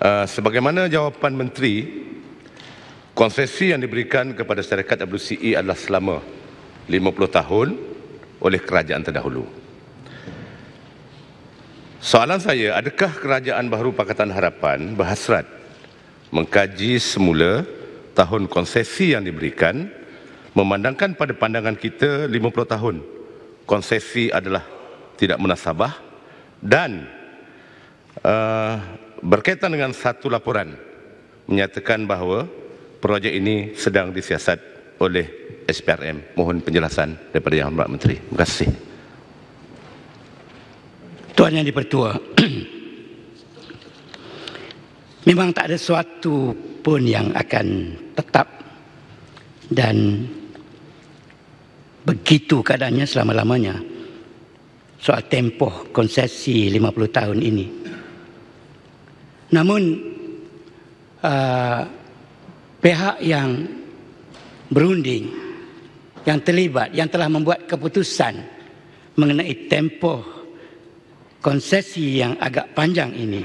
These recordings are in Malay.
Sebagaimana jawapan Menteri, konsesi yang diberikan kepada syarikat WCE adalah selama 50 tahun oleh kerajaan terdahulu. Soalan saya, adakah Kerajaan Baharu Pakatan Harapan berhasrat mengkaji semula tahun konsesi yang diberikan, memandangkan pada pandangan kita 50 tahun konsesi adalah tidak munasabah, dan berkaitan dengan satu laporan menyatakan bahawa projek ini sedang disiasat oleh SPRM. Mohon penjelasan daripada Yang Hormat Menteri. Terima kasih. Tuan Yang di-Pertua, memang tak ada sesuatu pun yang akan tetap dan begitu keadaannya selama-lamanya soal tempoh konsesi 50 tahun ini. Namun pihak yang berunding, yang terlibat, yang telah membuat keputusan mengenai tempoh konsesi yang agak panjang ini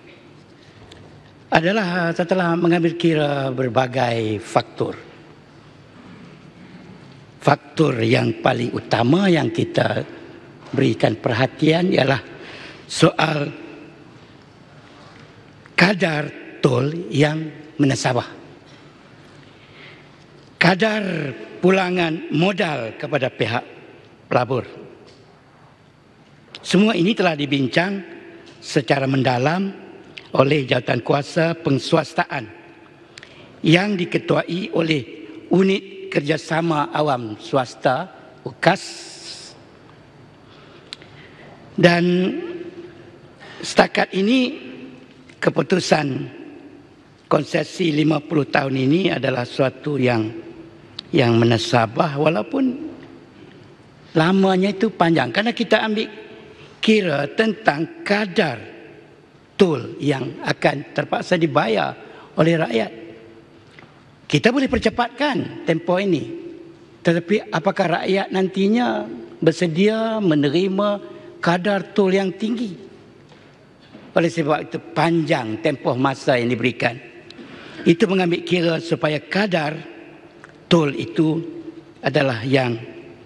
adalah setelah mengambil kira berbagai faktor. Faktor yang paling utama yang kita berikan perhatian ialah soal kadar tol yang menasabah, kadar pulangan modal kepada pihak pelabur. Semua ini telah dibincang secara mendalam oleh Jawatankuasa Penguasaan yang diketuai oleh Unit Kerjasama Awam Swasta UKAS, dan setakat ini keputusan konsesi 50 tahun ini adalah suatu yang menasabah, walaupun lamanya itu panjang, karena kita ambil kira tentang kadar tol yang akan terpaksa dibayar oleh rakyat. Kita boleh percepatkan tempoh ini, tetapi apakah rakyat nantinya bersedia menerima kadar tol yang tinggi? Oleh sebab itu panjang tempoh masa yang diberikan. Itu mengambil kira supaya kadar tol itu adalah yang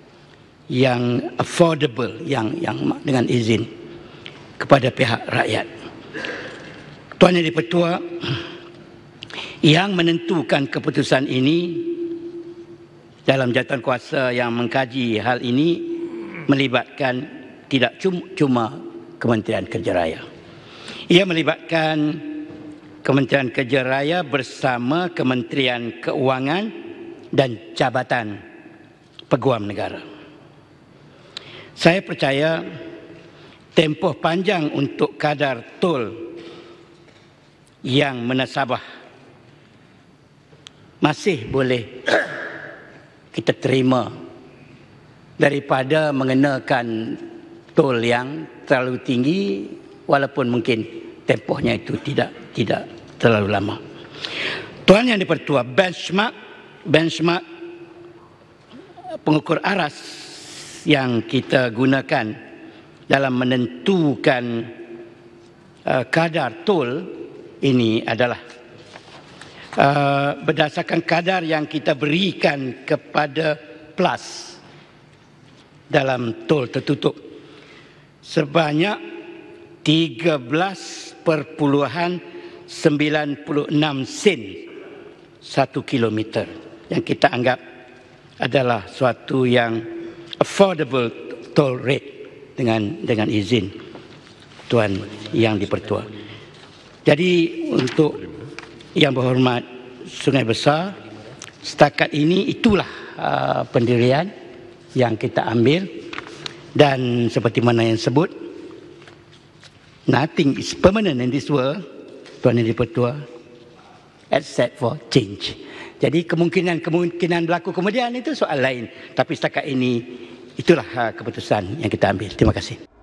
affordable, yang dengan izin kepada pihak rakyat. Tuan Yang di-Pertua, yang menentukan keputusan ini dalam jawatankuasa yang mengkaji hal ini melibatkan tidak cuma Kementerian Kerja Raya. Ia melibatkan Kementerian Kerja Raya bersama Kementerian Keuangan dan Jabatan Peguam Negara. Saya percaya tempoh panjang untuk kadar tol yang menasabah masih boleh kita terima daripada mengenakan tol yang terlalu tinggi, walaupun mungkin tempohnya itu tidak terlalu lama. Tuan Yang di-Pertua, benchmark pengukur aras yang kita gunakan dalam menentukan kadar tol ini adalah berdasarkan kadar yang kita berikan kepada plus dalam tol tertutup sebanyak 13.96 sen 1 kilometer, yang kita anggap adalah suatu yang affordable toll rate dengan izin Tuan Yang di-Pertua. Jadi untuk Yang Berhormat Sungai Besar, setakat ini itulah pendirian yang kita ambil, dan seperti mana yang sebut, nothing is permanent in this world, Tuan Yang di-Pertua, except for change. Jadi kemungkinan berlaku kemudian itu soal lain. Tapi setakat ini itulah keputusan yang kita ambil. Terima kasih.